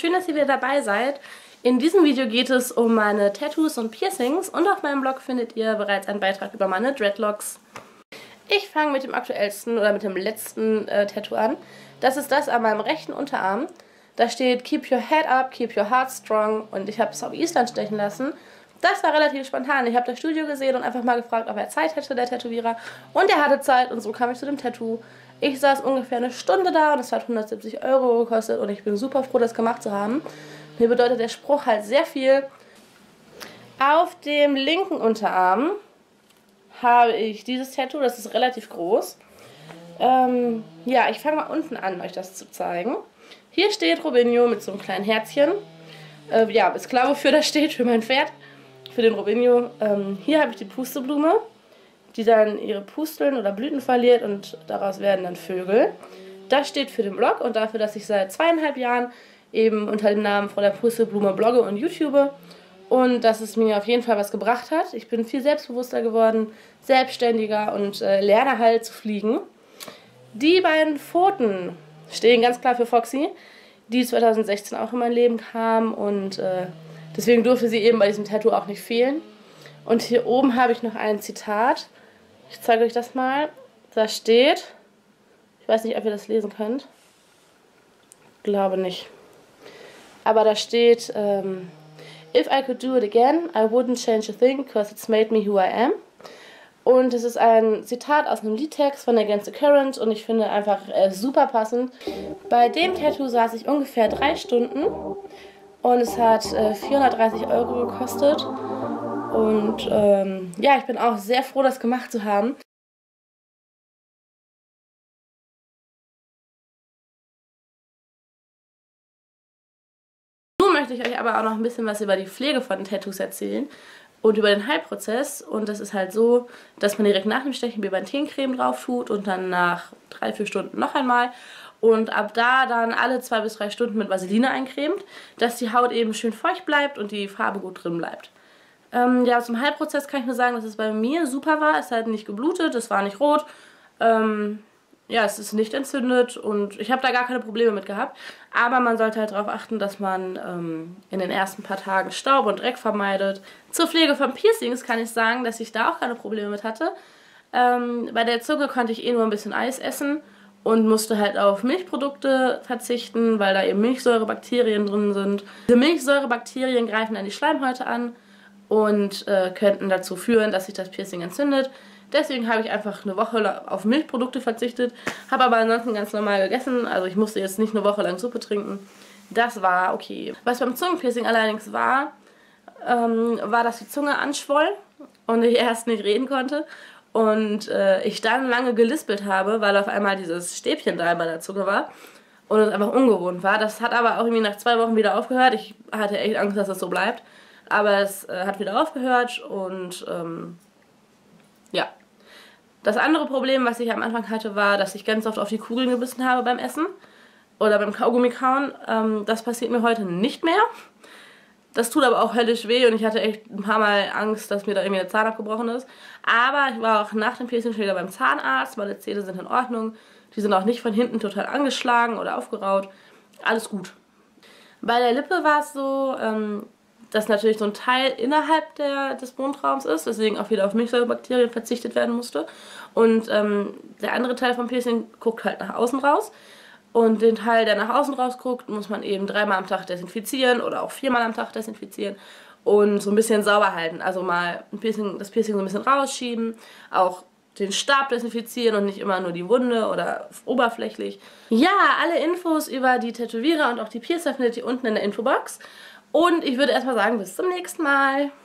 schön, dass ihr wieder dabei seid. In diesem Video geht es um meine Tattoos und Piercings und auf meinem Blog findet ihr bereits einen Beitrag über meine Dreadlocks. Ich fange mit dem aktuellsten oder mit dem letzten Tattoo an. Das ist das an meinem rechten Unterarm. Da steht Keep your head up, keep your heart strong und ich habe es auf Island stechen lassen. Das war relativ spontan. Ich habe das Studio gesehen und einfach mal gefragt, ob er Zeit hätte, der Tätowierer. Und er hatte Zeit und so kam ich zu dem Tattoo. Ich saß ungefähr eine Stunde da und es hat 170 € gekostet und ich bin super froh, das gemacht zu haben. Mir bedeutet der Spruch halt sehr viel. Auf dem linken Unterarm habe ich dieses Tattoo, das ist relativ groß. Ja, ich fange mal unten an, euch das zu zeigen. Hier steht Robinho mit so einem kleinen Herzchen. Ja, ist klar, wofür das steht, für mein Pferd, für den Robinho. Hier habe ich die Pusteblume, die dann ihre Pusteln oder Blüten verliert und daraus werden dann Vögel. Das steht für den Blog und dafür, dass ich seit 2,5 Jahren eben unter dem Namen von der Pusteblume blogge und YouTube. Und dass es mir auf jeden Fall was gebracht hat. Ich bin viel selbstbewusster geworden, selbstständiger und lerne halt zu fliegen. Die beiden Pfoten stehen ganz klar für Foxy, die 2016 auch in mein Leben kam und deswegen durfte sie eben bei diesem Tattoo auch nicht fehlen. Und hier oben habe ich noch ein Zitat. Ich zeige euch das mal. Da steht, ich weiß nicht, ob ihr das lesen könnt. Glaube nicht. Aber da steht, If I could do it again, I wouldn't change a thing, because it's made me who I am. Und es ist ein Zitat aus einem Liedtext von Against the Current und ich finde einfach super passend. Bei dem Tattoo saß ich ungefähr 3 Stunden und es hat 430 € gekostet. Und ja, ich bin auch sehr froh, das gemacht zu haben. Nun möchte ich euch aber auch noch ein bisschen was über die Pflege von den Tattoos erzählen und über den Heilprozess. Und das ist halt so, dass man direkt nach dem Stechen Bepanthen-Creme drauf tut und dann nach 3-4 Stunden noch einmal. Und ab da dann alle 2 bis 3 Stunden mit Vaseline eincremt, dass die Haut eben schön feucht bleibt und die Farbe gut drin bleibt. Ja, zum Heilprozess kann ich nur sagen, dass es bei mir super war. Es hat nicht geblutet, es war nicht rot. Ja, es ist nicht entzündet und ich habe da gar keine Probleme mit gehabt. Aber man sollte halt darauf achten, dass man in den ersten paar Tagen Staub und Dreck vermeidet. Zur Pflege von Piercings kann ich sagen, dass ich da auch keine Probleme mit hatte. Bei der Zunge konnte ich nur ein bisschen Eis essen und musste halt auf Milchprodukte verzichten, weil da eben Milchsäurebakterien drin sind. Diese Milchsäurebakterien greifen dann die Schleimhäute an und könnten dazu führen, dass sich das Piercing entzündet. Deswegen habe ich einfach eine Woche auf Milchprodukte verzichtet, habe aber ansonsten ganz normal gegessen. Also ich musste jetzt nicht eine Woche lang Suppe trinken. Das war okay. Was beim Zungenpiercing allerdings war, dass die Zunge anschwoll und ich erst nicht reden konnte. Und ich dann lange gelispelt habe, weil auf einmal dieses Stäbchen da bei der Zunge war. Und es einfach ungewohnt war. Das hat aber auch irgendwie nach 2 Wochen wieder aufgehört. Ich hatte echt Angst, dass das so bleibt. Aber es hat wieder aufgehört und ja. Das andere Problem, was ich am Anfang hatte, war, dass ich ganz oft auf die Kugeln gebissen habe beim Essen oder beim Kaugummi kauen. Das passiert mir heute nicht mehr. Das tut aber auch höllisch weh und ich hatte echt ein paar Mal Angst, dass mir da irgendwie der Zahn abgebrochen ist. Aber ich war auch nach dem Piercing schon wieder beim Zahnarzt, meine Zähne sind in Ordnung. Die sind auch nicht von hinten total angeschlagen oder aufgeraut. Alles gut. Bei der Lippe war es so, dass natürlich so ein Teil innerhalb des Mundraums ist, deswegen auch wieder auf Milchsäurebakterien verzichtet werden musste. Und der andere Teil vom Piercing guckt halt nach außen raus. Und den Teil, der nach außen raus guckt, muss man eben 3-mal am Tag desinfizieren oder auch 4-mal am Tag desinfizieren und so ein bisschen sauber halten. Also mal das Piercing so ein bisschen rausschieben, auch den Stab desinfizieren und nicht immer nur die Wunde oder oberflächlich. Ja, alle Infos über die Tätowierer und auch die Piercer findet ihr unten in der Infobox. Und ich würde erstmal sagen, bis zum nächsten Mal.